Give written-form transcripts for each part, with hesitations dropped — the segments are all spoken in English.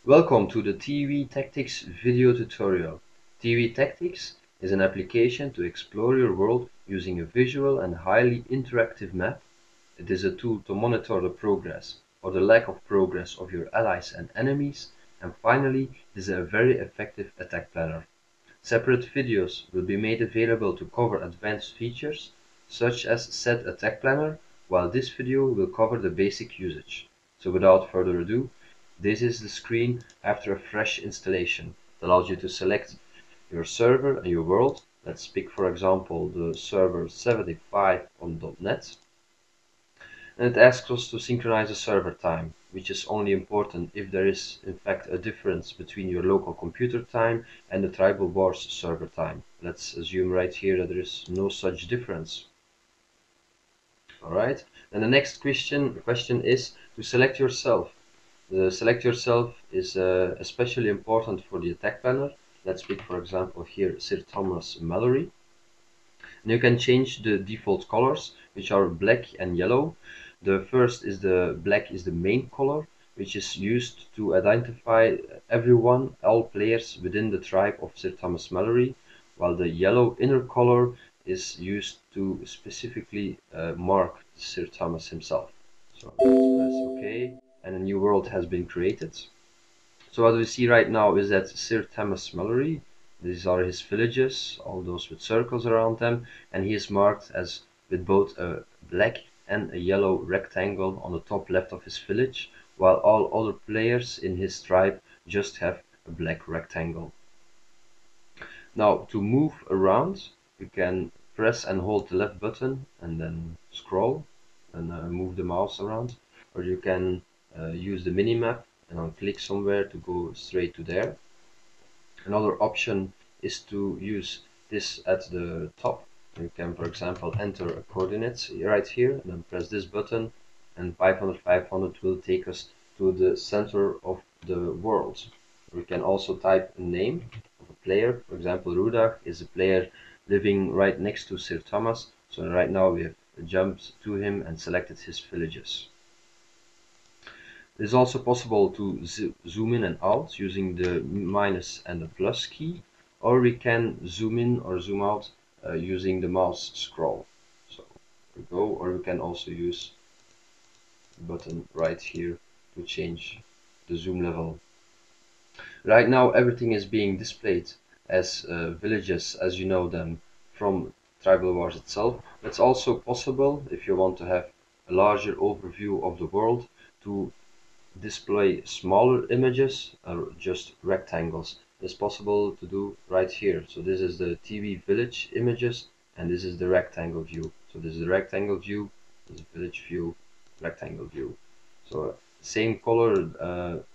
Welcome to the TV Tactics video tutorial. TV Tactics is an application to explore your world using a visual and highly interactive map. It is a tool to monitor the progress or the lack of progress of your allies and enemies. And finally, it is a very effective attack planner. Separate videos will be made available to cover advanced features such as said attack planner, while this video will cover the basic usage. So without further ado, this is the screen after a fresh installation. It allows you to select your server and your world. Let's pick, for example, the server 75 on .NET. And it asks us to synchronize the server time, which is only important if there is in fact a difference between your local computer time and the Tribal Wars server time. Let's assume right here that there is no such difference. Alright, and the next question is to select yourself. The select yourself is especially important for the attack planner. Let's pick, for example, here Sir Thomas Mallory. And you can change the default colors, which are black and yellow. The first is the black is the main color, which is used to identify everyone, all players within the tribe of Sir Thomas Mallory, while the yellow inner color is used to specifically mark Sir Thomas himself. So let's press OK, and a new world has been created. So what we see right now is that Sir Thomas Mallory, these are his villages, all those with circles around them, and he is marked as with both a black and a yellow rectangle on the top left of his village, while all other players in his tribe just have a black rectangle. Now to move around, you can press and hold the left button and then scroll and move the mouse around, or you can use the mini-map and then click somewhere to go straight to there. Another option is to use this at the top. You can, for example, enter a coordinates right here and then press this button, and 500 500 will take us to the center of the world. We can also type a name of a player. For example, Rudak is a player living right next to Sir Thomas. So right now we have jumped to him and selected his villages. It is also possible to zoom in and out using the minus and the plus key, or we can zoom in or zoom out using the mouse scroll. So there we go, or we can also use the button right here to change the zoom level. Right now everything is being displayed as villages as you know them from Tribal Wars itself. It's also possible, if you want to have a larger overview of the world, to display smaller images or just rectangles. It's possible to do right here. So this is the TV village images and this is the rectangle view. So this is the rectangle view, this is village view, rectangle view. So same colors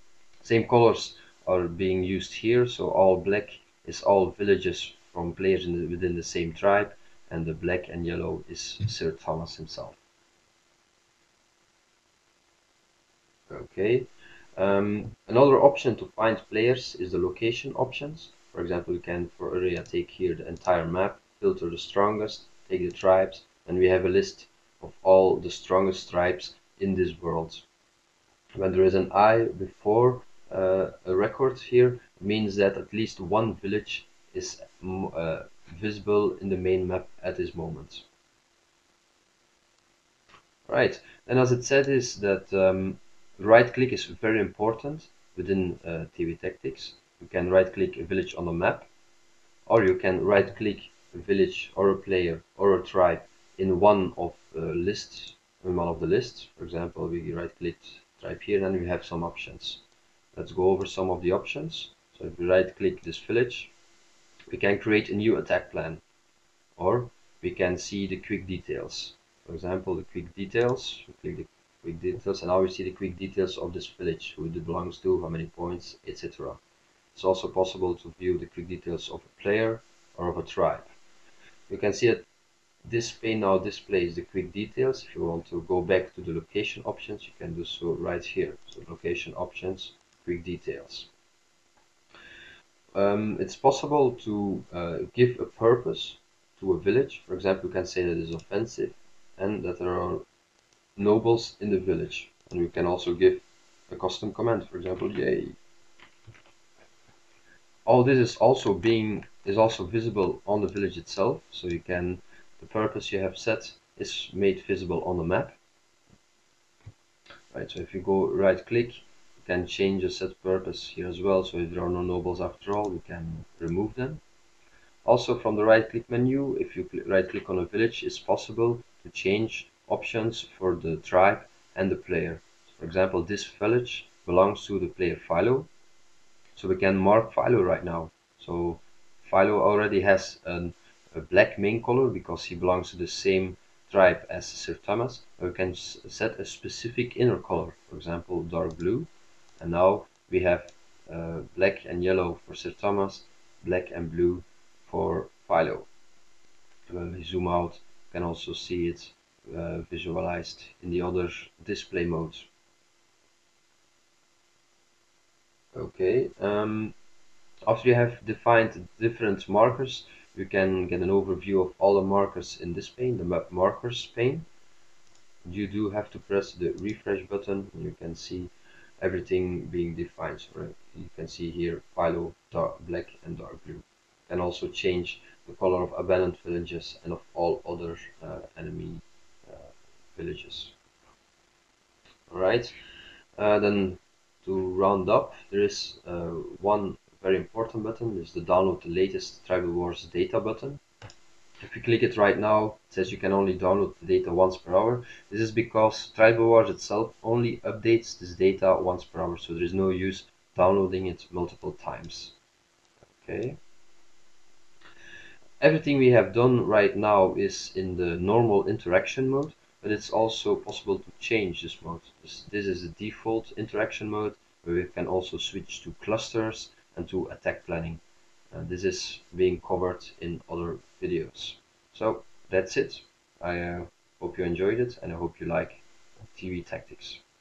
are being used here. So all black is all villages from players within the same tribe, and the black and yellow is Sir Thomas himself. Okay. Another option to find players is the location options. For example, you can for area take here the entire map, filter the strongest, take the tribes, and we have a list of all the strongest tribes in this world. When there is an I before a record here, means that at least one village is visible in the main map at this moment. Right, and as it said is that right click is very important within TV Tactics. You can right click a village on the map, or you can right click a village or a player or a tribe in one of the lists. For example, we right click tribe here and we have some options. Let's go over some of the options. So if we right click this village, we can create a new attack plan, or we can see the quick details. For example, the quick details, we click the quick details, and now we see the quick details of this village, who it belongs to, how many points, etc. It's also possible to view the quick details of a player or of a tribe. You can see that this pane now displays the quick details. If you want to go back to the location options, you can do so right here. So location options, quick details. It's possible to give a purpose to a village. For example, you can say that it is offensive and that there are nobles in the village. And we can also give a custom command, for example, yay. All this is also visible on the village itself, so you can, the purpose you have set is made visible on the map. Right, so if you go right click, you can change the set purpose here as well, so if there are no nobles after all, you can remove them. Also from the right click menu, if you right click on a village, it's possible to change options for the tribe and the player. So for example, this village belongs to the player Philo, so we can mark Philo right now. So Philo already has a black main color because he belongs to the same tribe as Sir Thomas. We can set a specific inner color, for example dark blue, and now we have black and yellow for Sir Thomas, black and blue for Philo. When we zoom out, you can also see it visualized in the other display modes. Okay, after you have defined different markers, you can get an overview of all the markers in this pane, the map markers pane. You do have to press the refresh button and you can see everything being defined. So you can see here Philo, black and dark blue. You can also change the color of abandoned villages and of all other enemy villages. Alright, then to round up, there is one very important button, is the download the latest Tribal Wars data button. If you click it right now, it says you can only download the data once per hour. This is because Tribal Wars itself only updates this data once per hour, so there is no use downloading it multiple times. Okay. Everything we have done right now is in the normal interaction mode, but it's also possible to change this mode. This is the default interaction mode, where we can also switch to clusters and to attack planning. This is being covered in other videos. So that's it. I hope you enjoyed it and I hope you like TV Tactics.